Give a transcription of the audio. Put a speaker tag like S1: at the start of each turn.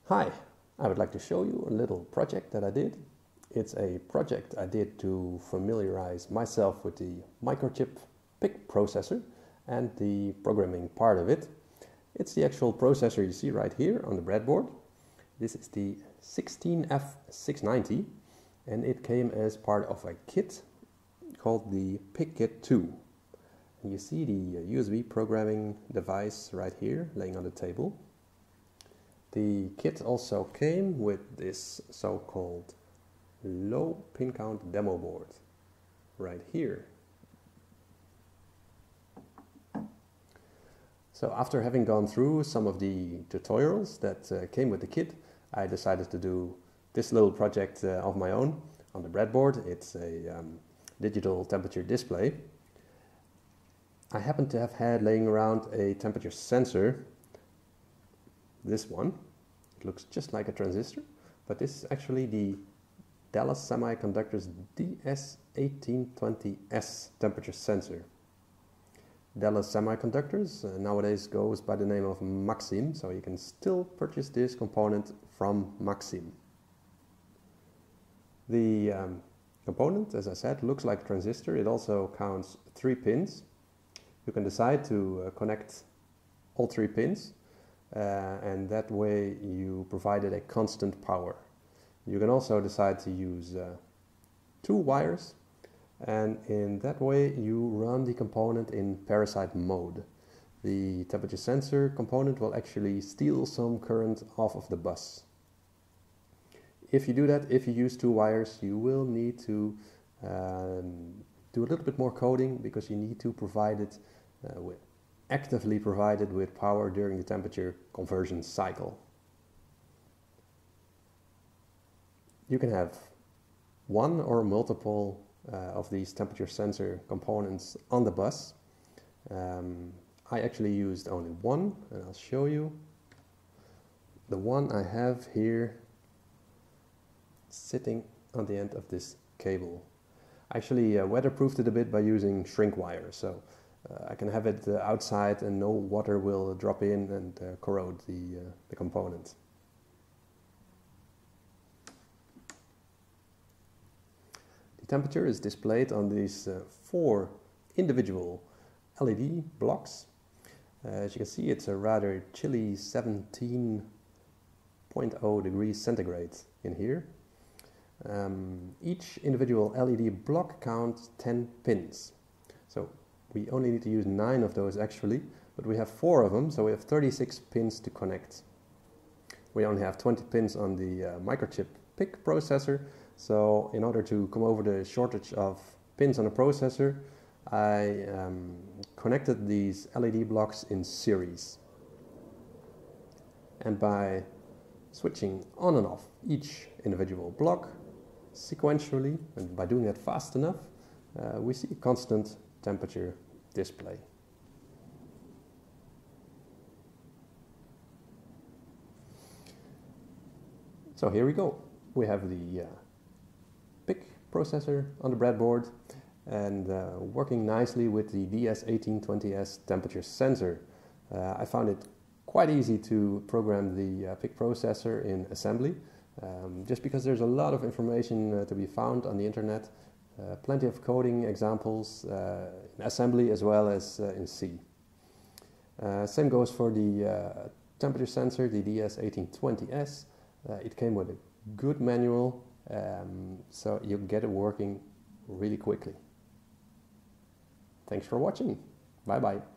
S1: Hi, I would like to show you a little project that I did. It's a project I did to familiarize myself with the Microchip PIC processor and the programming part of it. It's the actual processor you see right here on the breadboard. This is the 16F690 and it came as part of a kit called the PIC Kit 2. And you see the USB programming device right here laying on the table. The kit also came with this so-called low pin count demo board right here. So after having gone through some of the tutorials that came with the kit, I decided to do this little project of my own on the breadboard. It's a digital temperature display. I happen to have had laying around a temperature sensor. This one. It looks just like a transistor, but this is actually the Dallas Semiconductor's DS1820 temperature sensor. Dallas Semiconductors nowadays goes by the name of Maxim, so you can still purchase this component from Maxim. The component, as I said, looks like a transistor. It also counts 3 pins. You can decide to connect all 3 pins. And that way you provided a constant power. You can also decide to use 2 wires, and in that way you run the component in parasite mode. The temperature sensor component will actually steal some current off of the bus. If you do that, if you use 2 wires, you will need to do a little bit more coding, because you need to provide it actively provided with power during the temperature conversion cycle. You can have one or multiple of these temperature sensor components on the bus. I actually used only one, and I'll show you. The one I have here sitting on the end of this cable. I actually weatherproofed it a bit by using shrink wire, so I can have it outside and no water will drop in and corrode the component. The temperature is displayed on these 4 individual LED blocks. As you can see, it's a rather chilly 17.0 degrees centigrade in here. Each individual LED block counts 10 pins. So we only need to use 9 of those actually, but we have 4 of them, so we have 36 pins to connect. We only have 20 pins on the Microchip PIC processor, so in order to come over the shortage of pins on a processor, I connected these LED blocks in series. And by switching on and off each individual block sequentially, and by doing that fast enough, we see a constant temperature display. So here we go. We have the PIC processor on the breadboard and working nicely with the DS1820 temperature sensor. I found it quite easy to program the PIC processor in assembly, just because there's a lot of information to be found on the internet. Plenty of coding examples in assembly as well as in C. Same goes for the temperature sensor, the DS1820. It came with a good manual, so you get it working really quickly. Thanks for watching. Bye bye.